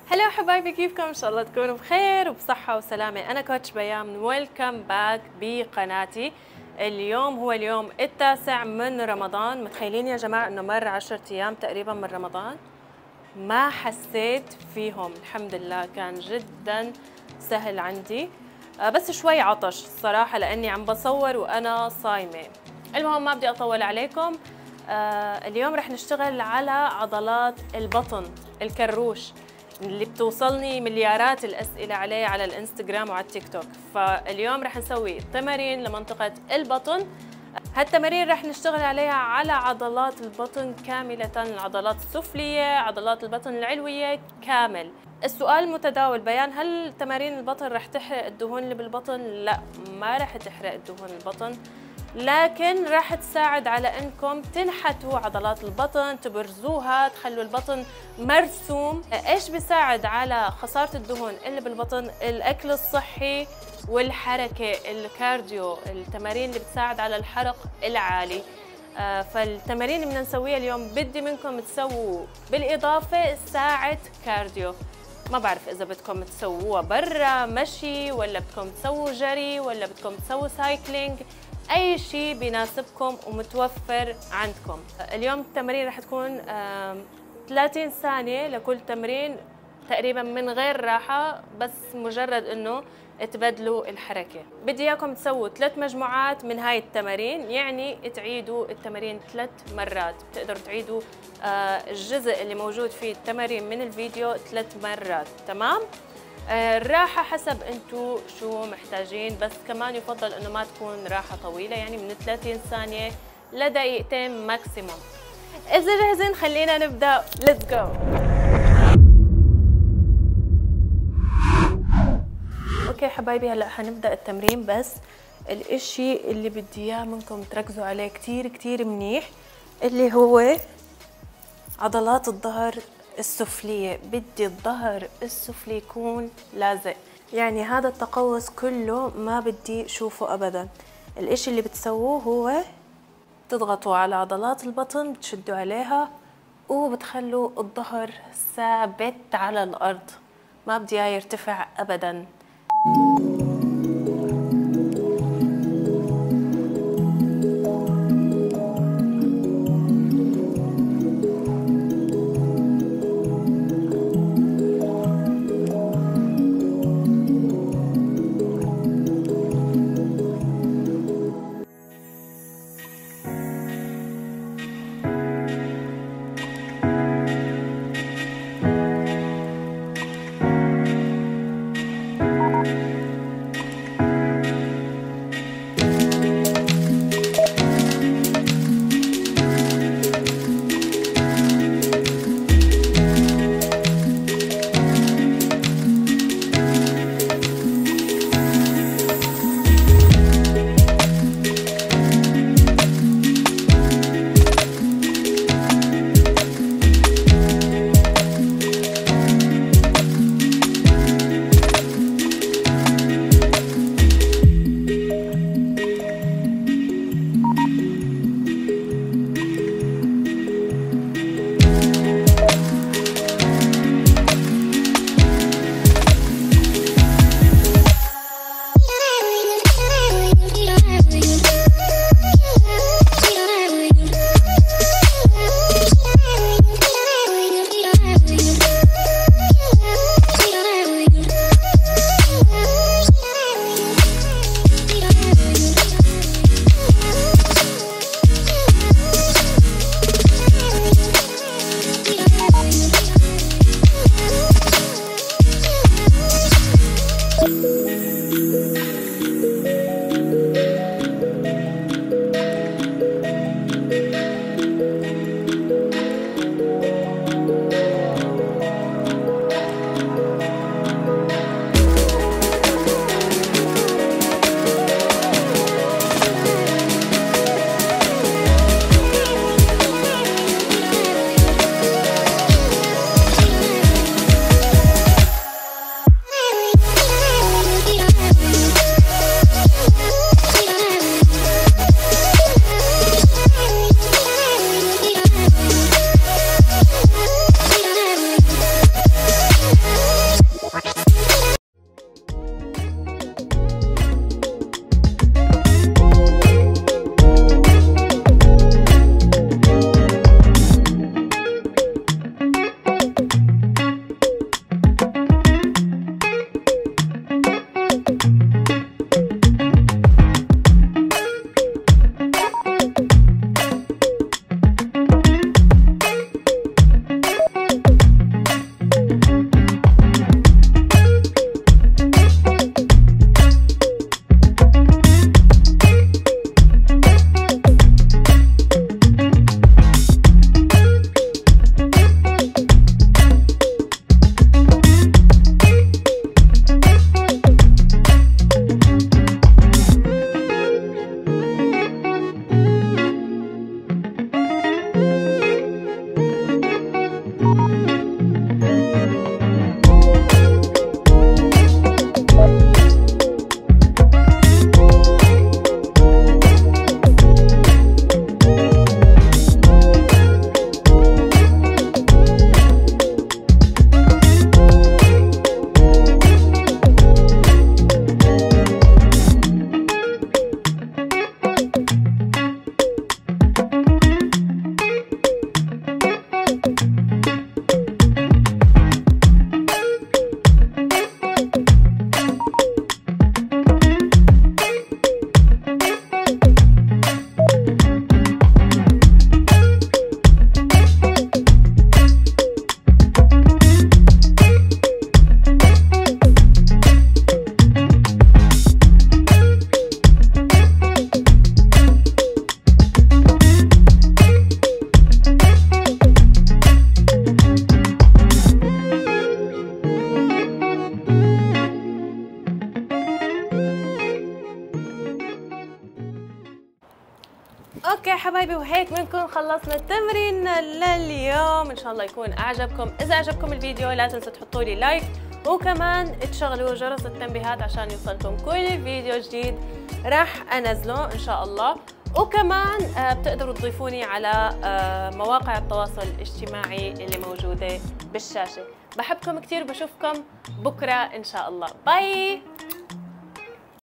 هلا حبايبي، كيفكم؟ ان شاء الله تكونوا بخير وبصحة وسلامة. انا كوتش بيام، ويلكم باك بقناتي. اليوم هو اليوم التاسع من رمضان. متخيلين يا جماعة انه مر 10 ايام تقريبا من رمضان؟ ما حسيت فيهم، الحمد لله كان جدا سهل عندي. بس شوي عطش الصراحة لاني عم بصور وانا صايمة. المهم ما بدي اطول عليكم. اليوم رح نشتغل على عضلات البطن، الكروش اللي بتوصلني مليارات الأسئلة عليه على الانستغرام وعلى التيك توك. فاليوم رح نسوي تمارين لمنطقة البطن. هالتمارين رح نشتغل عليها على عضلات البطن كاملة، العضلات السفلية، عضلات البطن العلوية كامل. السؤال المتداول بيان، هل تمارين البطن رح تحرق الدهون اللي بالبطن؟ لا، ما رح تحرق الدهون البطن، لكن راح تساعد على انكم تنحتوا عضلات البطن، تبرزوها، تخلوا البطن مرسوم. ايش بيساعد على خسارة الدهون اللي بالبطن؟ الاكل الصحي والحركة، الكارديو، التمارين اللي بتساعد على الحرق العالي. فالتمارين اللي بدنا نسويها اليوم بدي منكم تسووا بالاضافة ساعة كارديو. ما بعرف اذا بدكم تسووها برا مشي، ولا بدكم تسووا جري، ولا بدكم تسووا سايكلينج، اي شيء بيناسبكم ومتوفر عندكم. اليوم التمارين رح تكون 30 ثانية لكل تمرين تقريبا من غير راحة، بس مجرد انه تبدلوا الحركة. بدي اياكم تسووا 3 مجموعات من هاي التمارين، يعني تعيدوا التمارين 3 مرات. بتقدروا تعيدوا الجزء اللي موجود فيه التمارين من الفيديو 3 مرات، تمام؟ الراحة حسب انتو شو محتاجين، بس كمان يفضل انه ما تكون راحة طويلة، يعني من 30 ثانية لدقيقتين ماكسيموم. إذا جاهزين خلينا نبدأ، ليتس جو. اوكي حبايبي، هلا حنبدأ التمرين، بس الاشي اللي بدي اياه منكم تركزوا عليه كتير كتير منيح اللي هو عضلات الظهر السفلية. بدي الظهر السفلي يكون لازق، يعني هذا التقوس كله ما بدي شوفه أبدا. الاشي اللي بتسووه هو تضغطوا على عضلات البطن، بتشدوا عليها وبتخلوا الظهر ثابت على الأرض، ما بدي اياه يرتفع أبدا. اوكي حبايبي، وهيك بنكون خلصنا التمرين لليوم. ان شاء الله يكون اعجبكم. اذا اعجبكم الفيديو لا تنسوا تحطوا لي لايك، وكمان تشغلوا جرس التنبيهات عشان يوصلكم كل فيديو جديد راح انزله ان شاء الله. وكمان بتقدروا تضيفوني على مواقع التواصل الاجتماعي اللي موجودة بالشاشة. بحبكم كتير وبشوفكم بكرة ان شاء الله. باي.